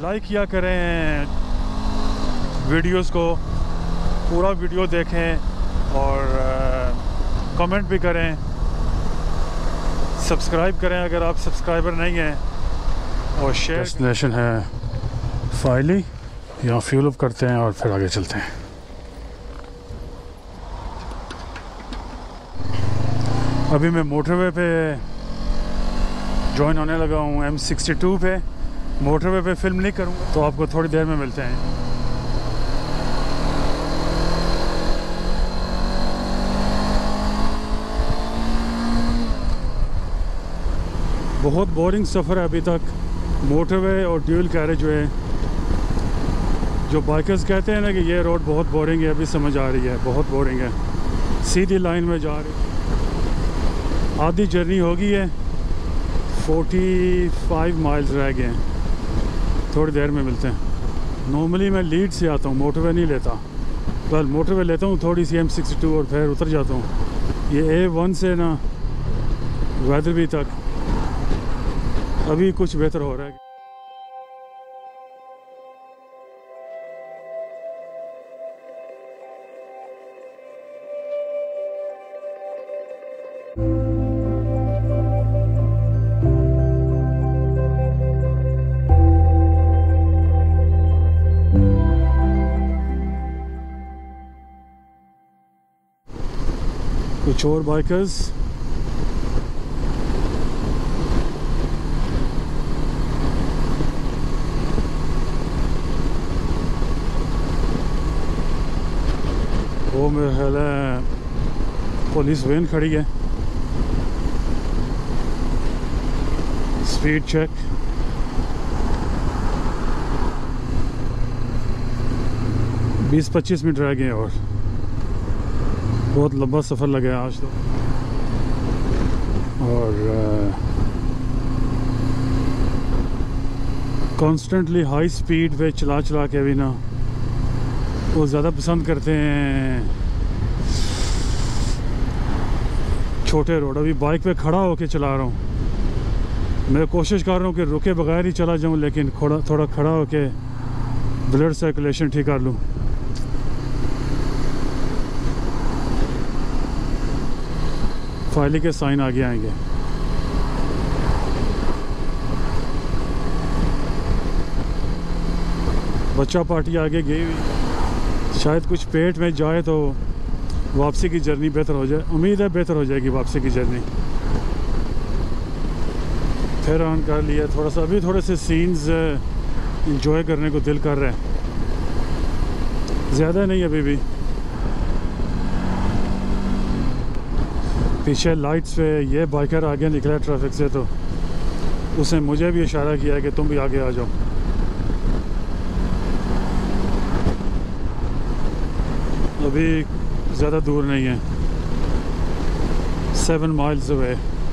Like किया करें videos को, पूरा वीडियो देखें और कमेंट भी करें, सब्सक्राइब करें अगर आप सब्सक्राइबर नहीं हैं, और शेयर। डेस्टिनेशन है फाइली, यहाँ फ्यूल अप करते हैं और फिर आगे चलते हैं। अभी मैं मोटरवे पे जॉइन होने लगा हूँ, M62 पे। मोटरवे पे फिल्म नहीं करूँगा, तो आपको थोड़ी देर में मिलते हैं। बहुत बोरिंग सफ़र है अभी तक, मोटरवे और ड्यूल कैरेज वे। जो बाइकर्स कहते हैं ना कि ये रोड बहुत बोरिंग है, अभी समझ आ रही है, बहुत बोरिंग है। सीधी लाइन में जा रही, आधी जर्नी हो गई है, 45 माइल्स रह गए हैं। थोड़ी देर में मिलते हैं। नॉर्मली मैं लीड से आता हूँ, मोटरवे नहीं लेता। वेल मोटरवे लेता हूँ थोड़ी सी M62 और फिर उतर जाता हूँ। ये A1 से ना वेदरबी तक अभी कुछ बेहतर हो रहा है। कुछ और बाइकर्स वो मेरे ख्याल है पुलिस वैन खड़ी है, स्पीड चेक। बीस 25 मिनट रह गए और बहुत लंबा सफ़र लगा है आज तो। और कॉन्स्टेंटली हाई स्पीड पे चला के भी ना वो ज़्यादा पसंद करते हैं छोटे रोड। अभी बाइक पे खड़ा होके चला रहा हूँ, मैं कोशिश कर रहा हूँ कि रुके बगैर ही चला जाऊँ, लेकिन थोड़ा खड़ा होके ब्लड सर्कुलेशन ठीक कर लूँ। फाइली के साइन आगे आएंगे। बच्चा पार्टी आगे गई हुई, शायद कुछ पेट में जाए तो वापसी की जर्नी बेहतर हो जाए। उम्मीद है बेहतर हो जाएगी वापसी की जर्नी। फिर ऑन कर लिया थोड़ा सा, अभी थोड़े से सीन्स इंजॉय करने को दिल कर रहे हैं, ज़्यादा नहीं अभी भी। पीछे लाइट्स पे ये बाइकर आगे निकला ट्रैफिक से, तो उसने मुझे भी इशारा किया कि तुम भी आगे आ जाओ। अभी ज़्यादा दूर नहीं है, 7 माइल्स अवे।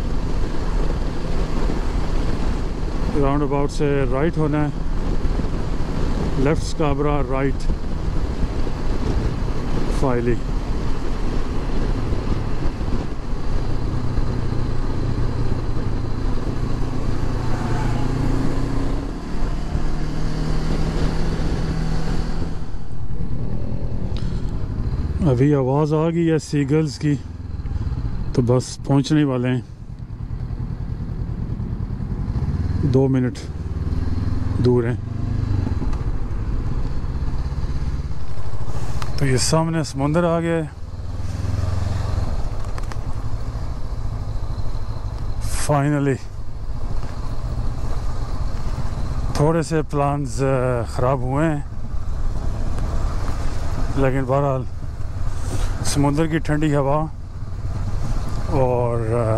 राउंड अबाउट से राइट होना है, लेफ्ट स्काबरा, राइट फाइली। अभी आवाज़ आ गई है सीगल्स की, तो बस पहुंचने वाले हैं। 2 मिनट दूर हैं। तो ये सामने समुंदर आ गया है। फाइनली थोड़े से प्लान्स ख़राब हुए हैं, लेकिन बहरहाल समुंदर की ठंडी हवा और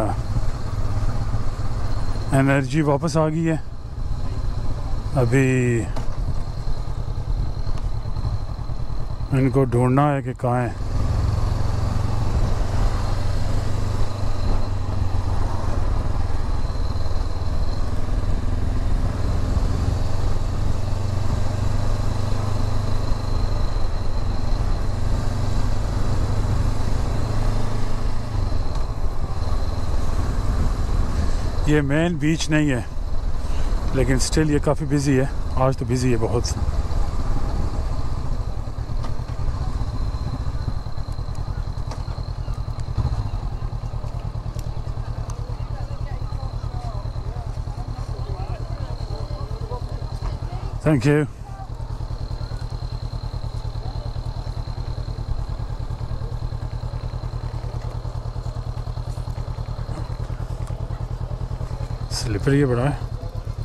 एनर्जी वापस आ गई है। अभी इनको ढूंढना है कि कहाँ है। ये मेन बीच नहीं है, लेकिन स्टिल ये काफ़ी बिजी है। आज तो बिज़ी है बहुत। Thank you. स्लिपरी है बड़ा है।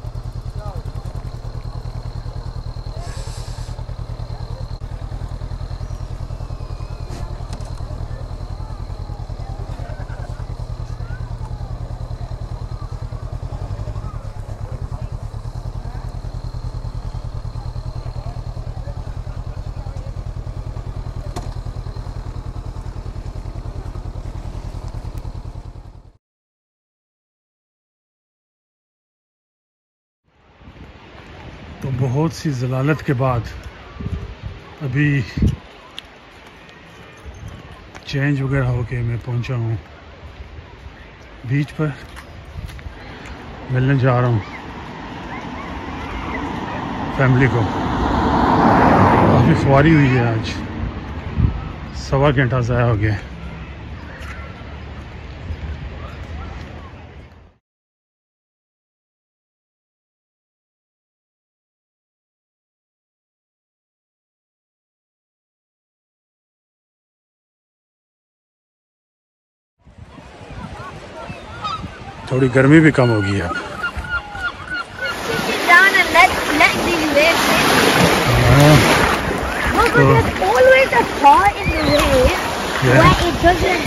तो बहुत सी ज़लालत के बाद अभी चेंज वगैरह होके मैं पहुंचा हूँ बीच पर। मिलने जा रहा हूँ फैमिली को। काफ़ी सवारी हुई है आज, 1.25 घंटा ज़ाया हो गया। थोड़ी गर्मी भी कम होगी अब। Always a part in the rain where it doesn't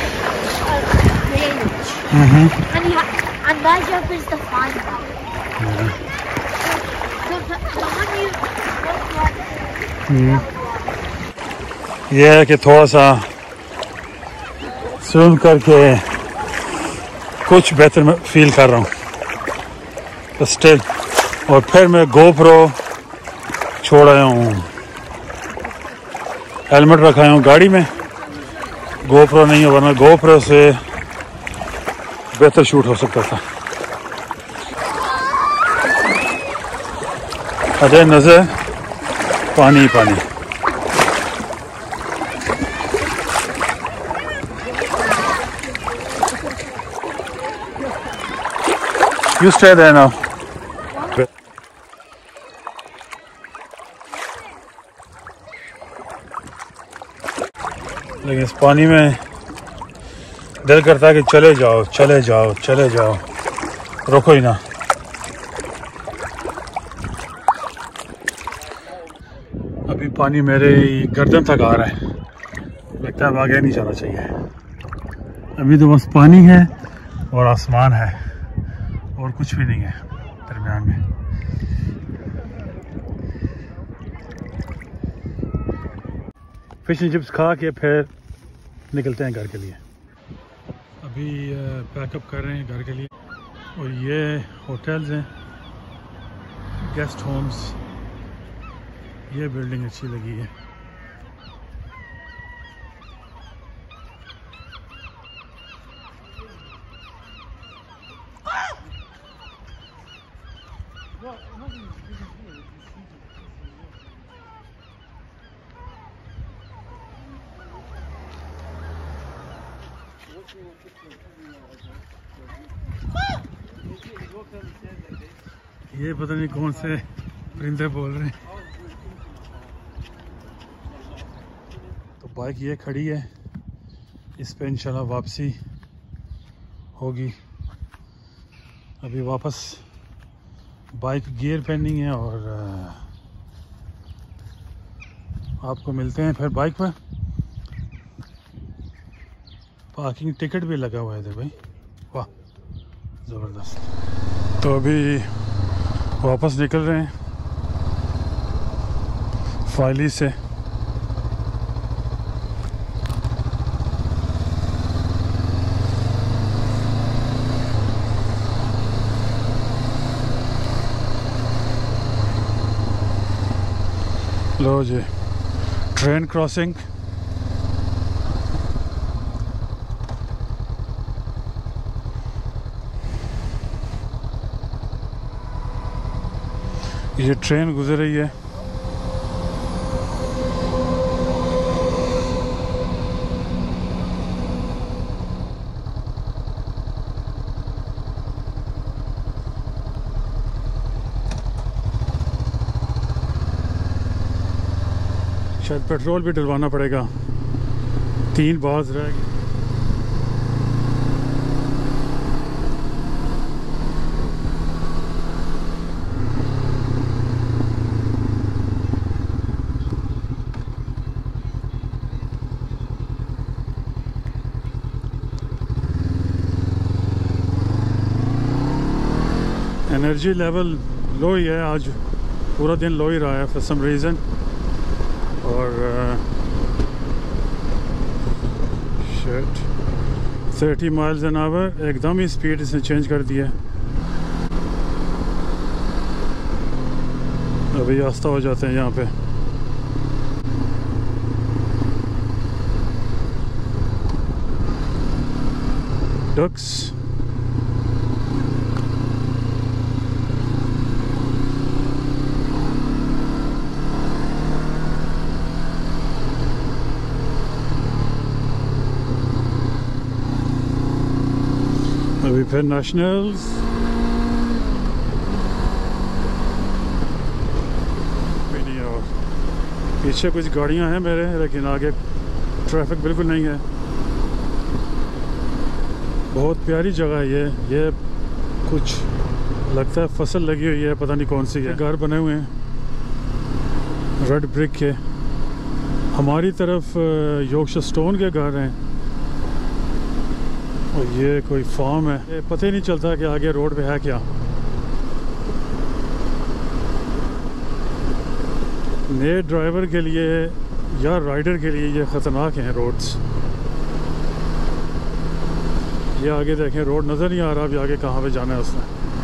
range, and my job is to find that. So ये है कि थोड़ा सा स्विम करके कुछ बेहतर मैं फील कर रहा हूँ तो स्टिल। और फिर मैं गोप्रो छोड़ आया हूँ, हेलमेट रखा हूँ गाड़ी में। गोप्रो नहीं है, वरना गोप्रो से बेहतर शूट हो सकता था। अरे नज़र पानी पानी। You stay there now. लेकिन इस पानी में दिल करता है कि चले जाओ चले जाओ चले जाओ, रुको ही ना। अभी पानी मेरे गर्दन तक आ रहा है, लगता है आगे नहीं जाना चाहिए। अभी तो बस पानी है और आसमान है और कुछ भी नहीं है दरमियान में। फिश एंड चिप्स खा के फिर निकलते हैं घर के लिए। अभी पैकअप कर रहे हैं घर के लिए। और ये होटल्स हैं, गेस्ट होम्स। ये बिल्डिंग अच्छी लगी है। ये पता नहीं कौन से परिंदे बोल रहे हैं। तो बाइक ये खड़ी है, इस पे इंशाल्लाह वापसी होगी। अभी वापस बाइक गियर पेंडिंग है और आपको मिलते हैं फिर बाइक पर। पार्किंग टिकट भी लगा हुआ है इधर भाई, वाह ज़बरदस्त। तो अभी वापस निकल रहे हैं फाइली से। लो जी, ट्रेन क्रॉसिंग। ये ट्रेन गुजर रही है। शायद पेट्रोल भी डलवाना पड़ेगा, 3 बार्स रह गए। एनर्जी लेवल लो ही है, आज पूरा दिन लो ही रहा है फॉर सम रीज़न। और 30 माइल्स एन आवर एकदम ही स्पीड इसने चेंज कर दिया। अभी रास्ता हो जाते हैं यहाँ पे। डक्स अभी फिर नेशनल्स। और पीछे कुछ गाड़ियां हैं मेरे, लेकिन आगे ट्रैफिक बिल्कुल नहीं है। बहुत प्यारी जगह है ये कुछ लगता है फसल लगी हुई है, पता नहीं कौन सी है। घर बने हुए हैं रेड ब्रिक के। हमारी तरफ यॉर्कशायर स्टोन के घर हैं और ये कोई फार्म है। ये पता ही नहीं चलता कि आगे रोड पे है क्या। नए ड्राइवर के लिए या राइडर के लिए ये ख़तरनाक हैं रोड्स। ये आगे देखें, रोड नज़र नहीं आ रहा अभी आगे कहाँ पे जाना है उसने।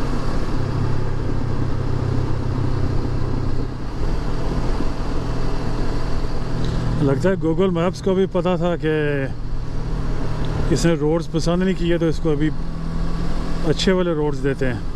लगता है गूगल मैप्स को भी पता था कि इसने रोड्स पसंद नहीं किए, तो इसको अभी अच्छे वाले रोड्स देते हैं।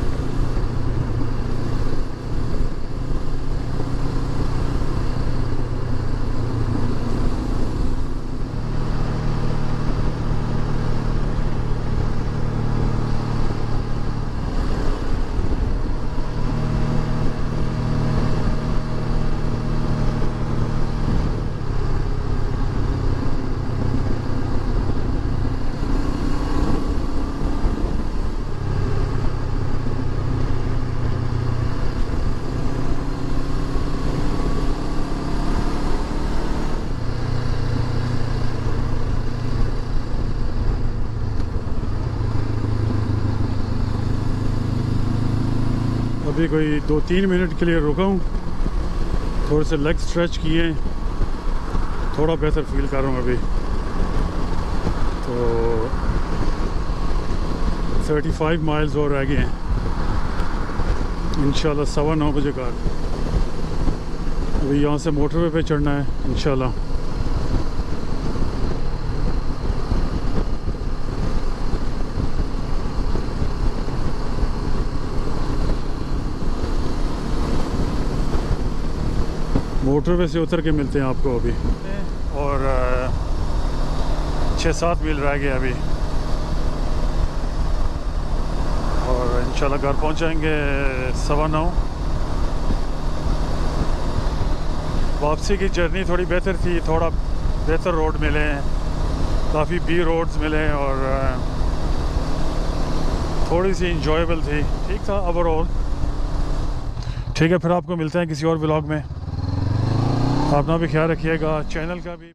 अभी कोई 2-3 मिनट के लिए रुका हूँ, थोड़े से लेग स्ट्रेच किए, थोड़ा बेहतर फील कर रहा हूँ अभी। तो 35 माइल्स और रह गए हैं, इंशाल्लाह 9:15 बजे का। अभी यहाँ से मोटरवे पे चढ़ना है इंशाल्लाह। मोटरवे से उतर के मिलते हैं आपको अभी। और 6-7 मील रह गए अभी, और इंशाल्लाह घर पहुंचेंगे 9:15। वापसी की जर्नी थोड़ी बेहतर थी, थोड़ा बेहतर रोड मिले हैं, काफ़ी बी रोड्स मिले हैं और थोड़ी सी इंजॉयबल थी, ठीक था ओवरऑल। ठीक है, फिर आपको मिलते हैं किसी और व्लॉग में। अपना भी ख्याल रखिएगा, चैनल का भी।